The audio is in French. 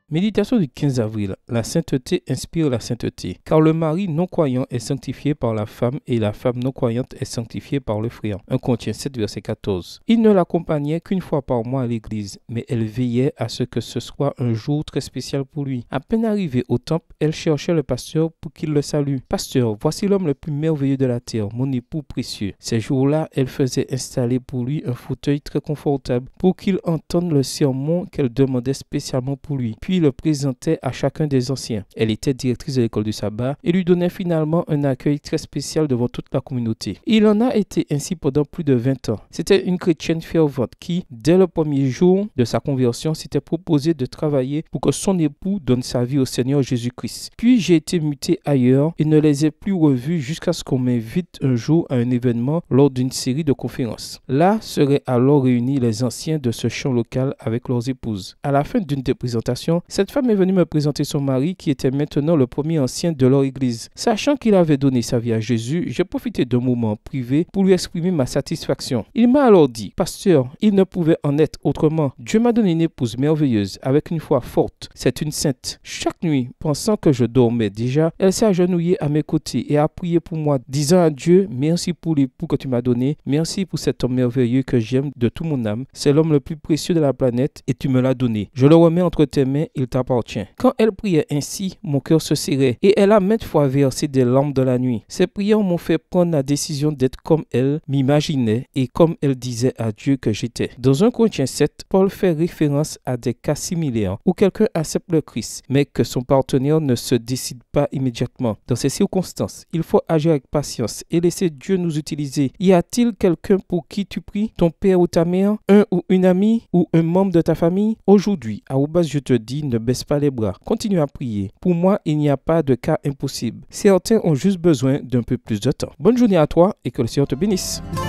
Méditation du 15 avril. La sainteté inspire la sainteté. Car le mari non-croyant est sanctifié par la femme et la femme non-croyante est sanctifiée par le frère. 1 Corinthiens 7, verset 14. Il ne l'accompagnait qu'une fois par mois à l'église, mais elle veillait à ce que ce soit un jour très spécial pour lui. À peine arrivée au temple, elle cherchait le pasteur pour qu'il le salue. « Pasteur, voici l'homme le plus merveilleux de la terre, mon époux précieux. » Ces jours-là, elle faisait installer pour lui un fauteuil très confortable pour qu'il entende le sermon qu'elle demandait spécialement pour lui. Puis le présentait à chacun des anciens. Elle était directrice de l'école du sabbat et lui donnait finalement un accueil très spécial devant toute la communauté. Il en a été ainsi pendant plus de 20 ans. C'était une chrétienne fervente qui, dès le premier jour de sa conversion, s'était proposée de travailler pour que son époux donne sa vie au Seigneur Jésus-Christ. Puis j'ai été muté ailleurs et ne les ai plus revus jusqu'à ce qu'on m'invite un jour à un événement lors d'une série de conférences. Là seraient alors réunis les anciens de ce champ local avec leurs épouses. À la fin d'une des présentations, cette femme est venue me présenter son mari qui était maintenant le premier ancien de leur église. Sachant qu'il avait donné sa vie à Jésus, j'ai profité d'un moment privé pour lui exprimer ma satisfaction. Il m'a alors dit: « Pasteur, il ne pouvait en être autrement. Dieu m'a donné une épouse merveilleuse avec une foi forte. C'est une sainte. » Chaque nuit, pensant que je dormais déjà, elle s'est agenouillée à mes côtés et a prié pour moi, disant à Dieu: « Merci pour l'époux que tu m'as donné. Merci pour cet homme merveilleux que j'aime de tout mon âme. C'est l'homme le plus précieux de la planète et tu me l'as donné. Je le remets entre tes mains, il t'appartient. » Quand elle priait ainsi, mon cœur se serrait et elle a maintes fois versé des larmes dans la nuit. Ces prières m'ont fait prendre la décision d'être comme elle m'imaginait et comme elle disait à Dieu que j'étais. Dans 1 Corinthiens 7, Paul fait référence à des cas similaires où quelqu'un accepte le Christ, mais que son partenaire ne se décide pas immédiatement. Dans ces circonstances, il faut agir avec patience et laisser Dieu nous utiliser. Y a-t-il quelqu'un pour qui tu pries? Ton père ou ta mère? Un ou une amie? Ou un membre de ta famille? Aujourd'hui, je te dis, ne baisse pas les bras. Continue à prier. Pour moi, il n'y a pas de cas impossible. Certains ont juste besoin d'un peu plus de temps. Bonne journée à toi et que le Seigneur te bénisse.